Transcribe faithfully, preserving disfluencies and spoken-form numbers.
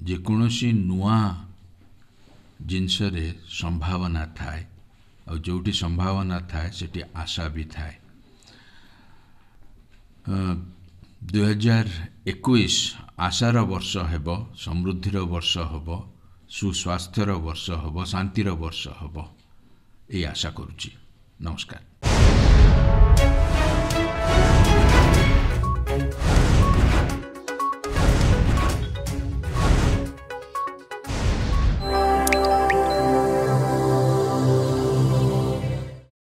जेकोसी नुआ जिनसरे संभावना थाए और जोटी संभावना थाए सेठी आशा भी थाए। दुई हजार इक्कीस आशार वर्ष हेबो, समृद्धिर वर्ष हेबो, सुस्वास्थ्यर वर्ष हेबो, शांतिर वर्ष हेबो, ये आशा करुची। नमस्कार।